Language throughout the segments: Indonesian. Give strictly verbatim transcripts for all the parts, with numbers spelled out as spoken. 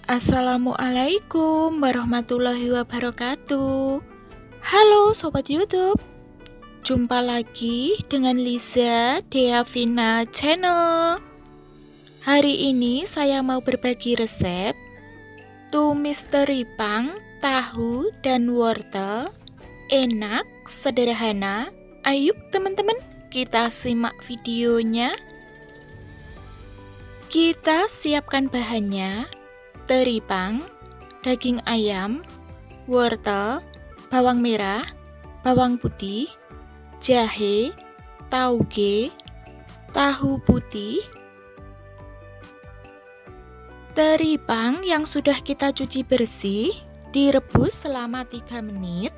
Assalamualaikum warahmatullahi wabarakatuh. Halo Sobat YouTube, jumpa lagi dengan Liza Deavina Channel. Hari ini saya mau berbagi resep tumis teripang, tahu, dan wortel. Enak, sederhana. Ayo teman-teman, kita simak videonya. Kita siapkan bahannya: teripang, daging ayam, wortel, bawang merah, bawang putih, jahe, tauge, tahu putih. Teripang yang sudah kita cuci bersih direbus selama tiga menit.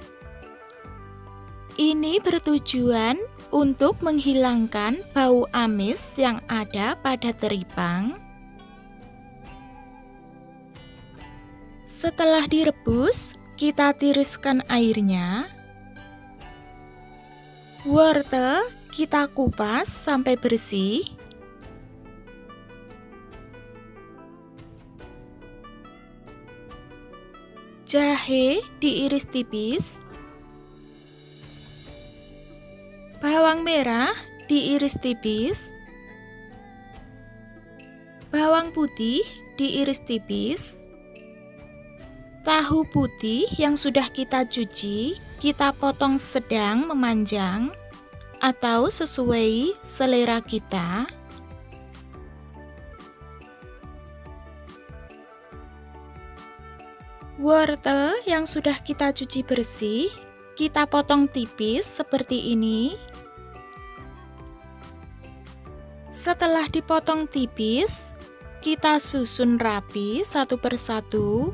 Ini bertujuan untuk menghilangkan bau amis yang ada pada teripang. Setelah direbus, kita tiriskan airnya. Wortel kita kupas sampai bersih. Jahe diiris tipis. Bawang merah diiris tipis. Bawang putih diiris tipis. Tahu putih yang sudah kita cuci, kita potong sedang memanjang atau sesuai selera kita. Wortel yang sudah kita cuci bersih, kita potong tipis seperti ini. Setelah dipotong tipis, kita susun rapi satu persatu.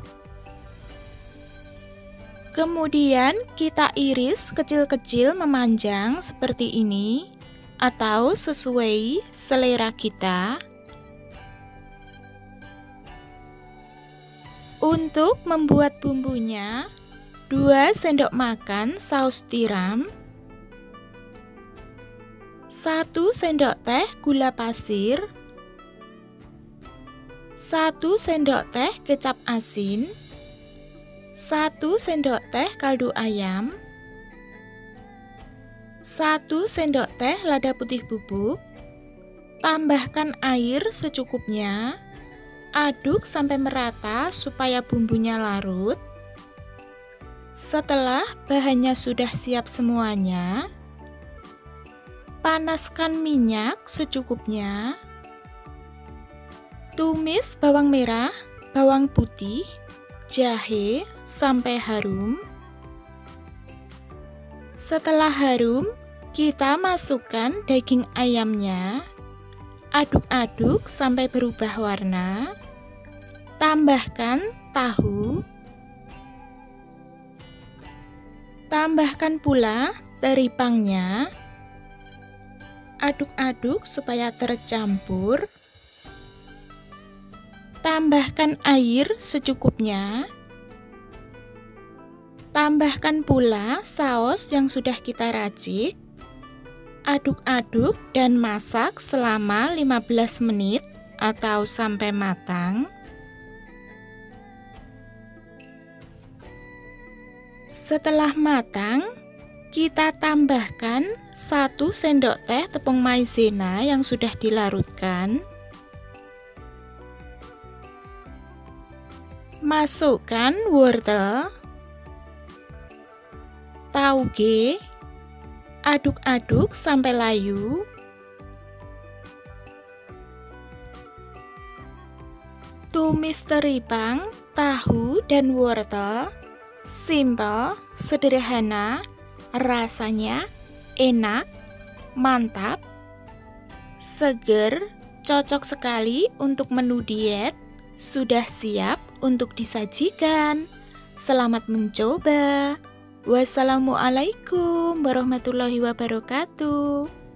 Kemudian kita iris kecil-kecil memanjang seperti ini atau sesuai selera kita. Untuk membuat bumbunya, dua sendok makan saus tiram, satu sendok teh gula pasir, satu sendok teh kecap asin, satu sendok teh kaldu ayam, satu sendok teh lada putih bubuk. Tambahkan air secukupnya. Aduk sampai merata supaya bumbunya larut. Setelah bahannya sudah siap semuanya, panaskan minyak secukupnya. Tumis bawang merah, bawang putih, jahe sampai harum. Setelah harum, kita masukkan daging ayamnya. Aduk-aduk sampai berubah warna. Tambahkan tahu. Tambahkan pula teripangnya. Aduk-aduk supaya tercampur. Tambahkan air secukupnya. Tambahkan pula saus yang sudah kita racik. Aduk-aduk dan masak selama lima belas menit atau sampai matang. Setelah matang, kita tambahkan satu sendok teh tepung maizena yang sudah dilarutkan. Masukkan wortel, tauge, aduk-aduk sampai layu. Tumis teripang, tahu, dan wortel. Simple, sederhana, rasanya enak, mantap, seger, cocok sekali untuk menu diet. Sudah siap untuk disajikan. Selamat mencoba. Wassalamualaikum warahmatullahi wabarakatuh.